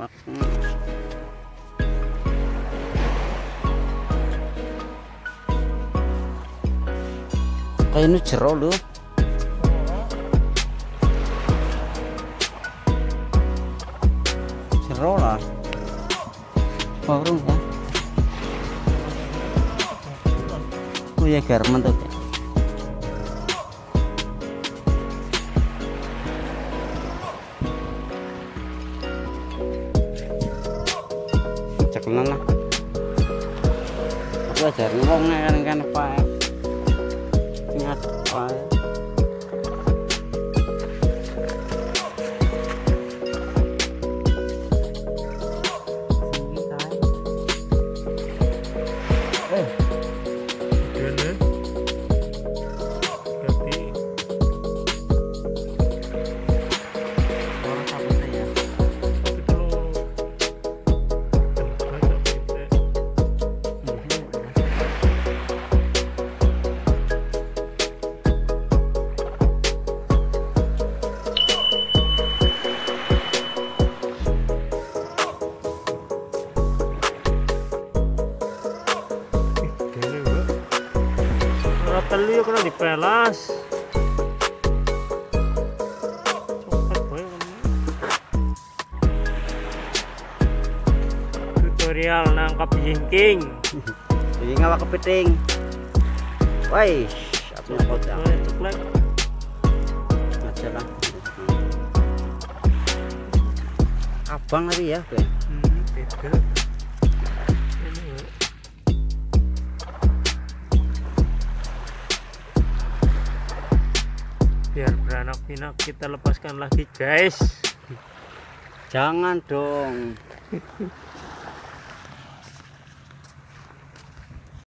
Kayak ini jero lho. Jero lah. Warung ya. Oh ya garmen tuh. Ceklan lah. Aku ajar ngomong kan apa ya. Ingat apa ya. Telu ya kena dipelas. Coklat boy. Tutorial nangkap jingking. Jadi ngawak kepiting. Woi, aku kotak. Coklat. Aja lah. Abang lagi ya, Be. Beda. Biar beranak pinak kita lepaskan lagi guys. Jangan dong.